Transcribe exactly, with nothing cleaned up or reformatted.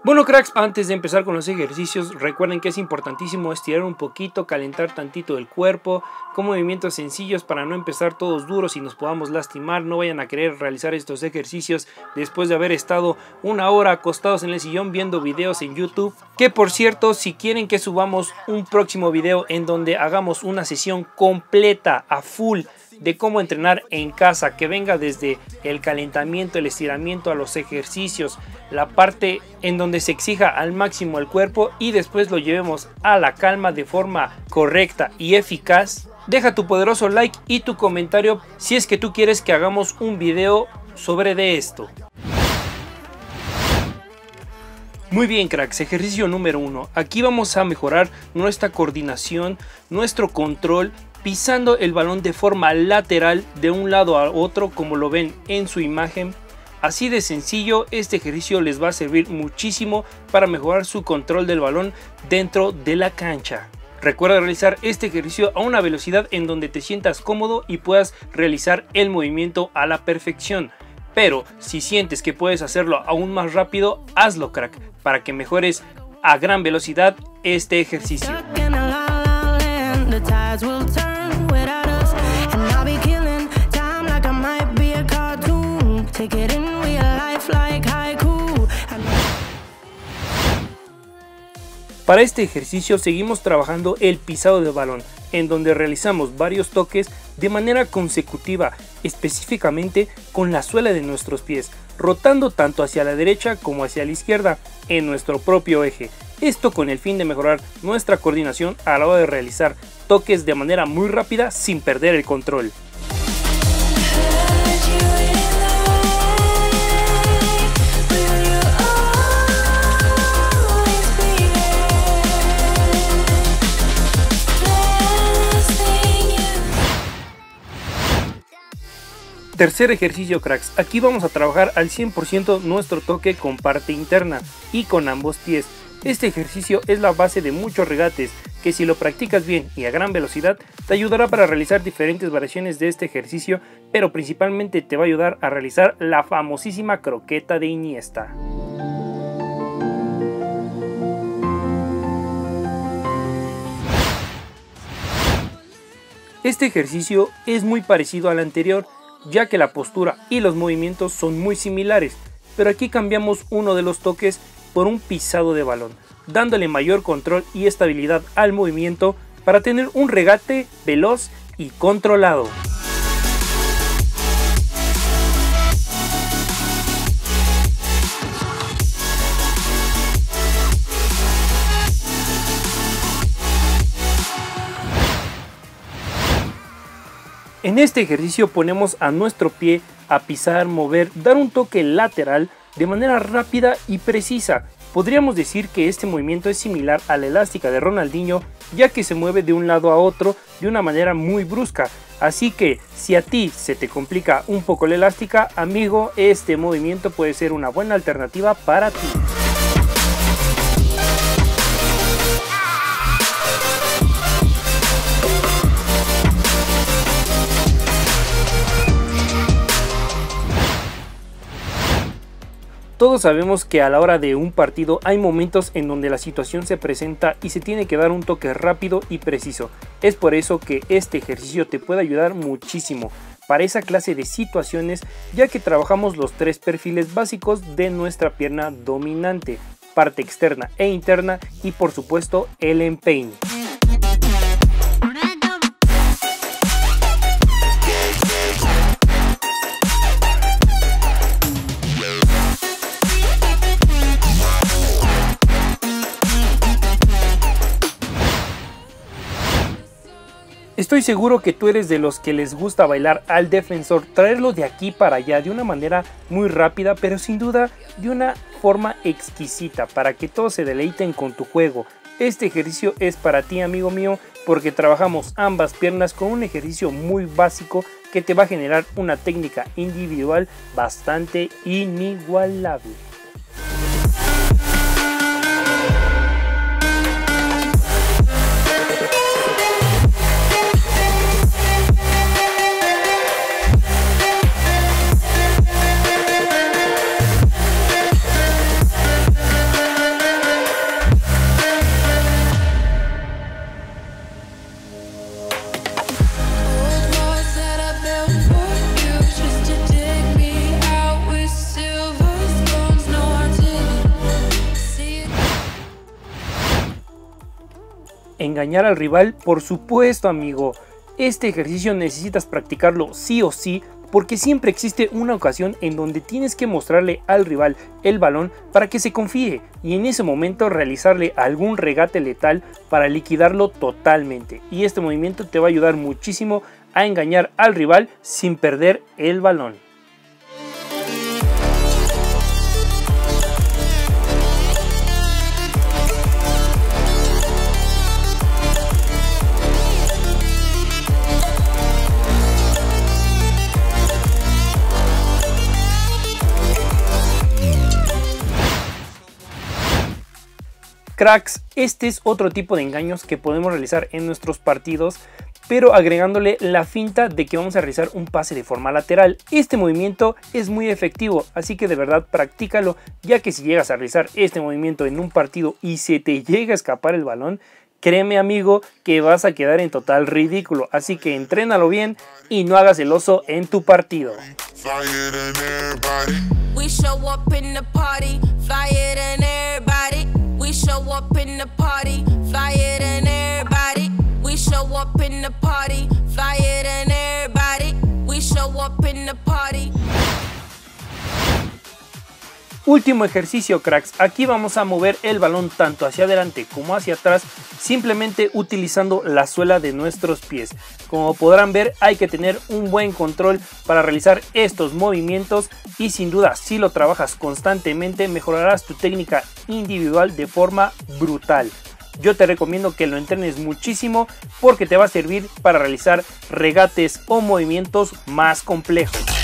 Bueno cracks, antes de empezar con los ejercicios, recuerden que es importantísimo estirar un poquito, calentar tantito el cuerpo, con movimientos sencillos para no empezar todos duros y nos podamos lastimar. No vayan a querer realizar estos ejercicios después de haber estado una hora acostados en el sillón viendo videos en YouTube. Que por cierto, si quieren que subamos un próximo video en donde hagamos una sesión completa a full de cómo entrenar en casa, que venga desde el calentamiento, el estiramiento a los ejercicios, la parte en donde se exija al máximo el cuerpo y después lo llevemos a la calma de forma correcta y eficaz, deja tu poderoso like y tu comentario si es que tú quieres que hagamos un video sobre de esto. Muy bien cracks, ejercicio número uno. Aquí vamos a mejorar nuestra coordinación, nuestro control, pisando el balón de forma lateral de un lado a otro, como lo ven en su imagen. Así de sencillo, este ejercicio les va a servir muchísimo para mejorar su control del balón dentro de la cancha. Recuerda realizar este ejercicio a una velocidad en donde te sientas cómodo y puedas realizar el movimiento a la perfección. Pero si sientes que puedes hacerlo aún más rápido, hazlo crack, para que mejores a gran velocidad este ejercicio. Para este ejercicio seguimos trabajando el pisado de balón, en donde realizamos varios toques de manera consecutiva, específicamente con la suela de nuestros pies, rotando tanto hacia la derecha como hacia la izquierda en nuestro propio eje. Esto con el fin de mejorar nuestra coordinación a la hora de realizar toques de manera muy rápida sin perder el control. Tercer ejercicio cracks, aquí vamos a trabajar al cien por ciento nuestro toque con parte interna y con ambos pies. Este ejercicio es la base de muchos regates que si lo practicas bien y a gran velocidad te ayudará para realizar diferentes variaciones de este ejercicio, pero principalmente te va a ayudar a realizar la famosísima croqueta de Iniesta. Este ejercicio es muy parecido al anterior, ya que la postura y los movimientos son muy similares, pero aquí cambiamos uno de los toques por un pisado de balón, dándole mayor control y estabilidad al movimiento para tener un regate veloz y controlado. En este ejercicio ponemos a nuestro pie a pisar, mover, dar un toque lateral de manera rápida y precisa. Podríamos decir que este movimiento es similar a la elástica de Ronaldinho, ya que se mueve de un lado a otro de una manera muy brusca. Así que si a ti se te complica un poco la elástica, amigo, este movimiento puede ser una buena alternativa para ti. Todos sabemos que a la hora de un partido hay momentos en donde la situación se presenta y se tiene que dar un toque rápido y preciso. Es por eso que este ejercicio te puede ayudar muchísimo para esa clase de situaciones, ya que trabajamos los tres perfiles básicos de nuestra pierna dominante, parte externa e interna y por supuesto el empeine. Estoy seguro que tú eres de los que les gusta bailar al defensor, traerlo de aquí para allá de una manera muy rápida, pero sin duda de una forma exquisita para que todos se deleiten con tu juego. Este ejercicio es para ti, amigo mío, porque trabajamos ambas piernas con un ejercicio muy básico que te va a generar una técnica individual bastante inigualable. engañar al rival? Por supuesto, amigo. Este ejercicio necesitas practicarlo sí o sí, porque siempre existe una ocasión en donde tienes que mostrarle al rival el balón para que se confíe y en ese momento realizarle algún regate letal para liquidarlo totalmente. Y este movimiento te va a ayudar muchísimo a engañar al rival sin perder el balón. Cracks, este es otro tipo de engaños que podemos realizar en nuestros partidos, pero agregándole la finta de que vamos a realizar un pase de forma lateral. Este movimiento es muy efectivo, así que de verdad practícalo, ya que si llegas a realizar este movimiento en un partido y se te llega a escapar el balón, créeme amigo que vas a quedar en total ridículo, así que entrénalo bien y no hagas el oso en tu partido. We show up in the party, flyer than everybody. We show up in the party, flyer than everybody. We show up in the party, flyer than everybody. We show up in the party. Último ejercicio, cracks. Aquí vamos a mover el balón tanto hacia adelante como hacia atrás, simplemente utilizando la suela de nuestros pies. Como podrán ver, hay que tener un buen control para realizar estos movimientos y sin duda, si lo trabajas constantemente, mejorarás tu técnica individual de forma brutal. Yo te recomiendo que lo entrenes muchísimo porque te va a servir para realizar regates o movimientos más complejos.